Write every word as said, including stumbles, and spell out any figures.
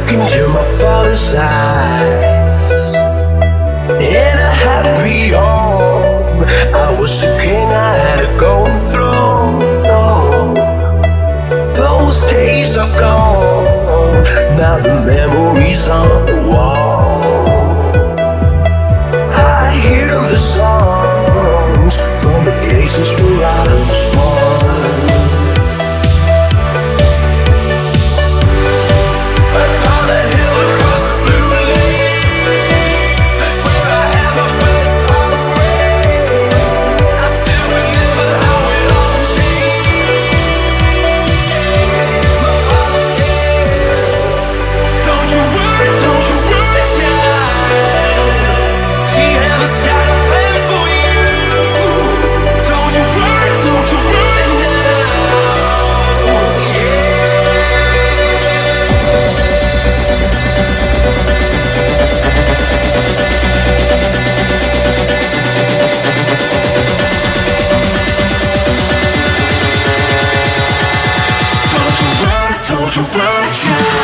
look into my father's eyes. In a happy home, I was a king, I had a golden throne. Those days are gone, now the memories on the wall. I hear the songs from the places where I was born. Upon the hill across the blue lake, that's where I had my first heartbreak. I still remember how it all changed. My father said, don't you worry, don't you worry, child. She has got a plan for you. Don't you worry, don't you worry now. Yeah. Don't you worry, don't you worry, child.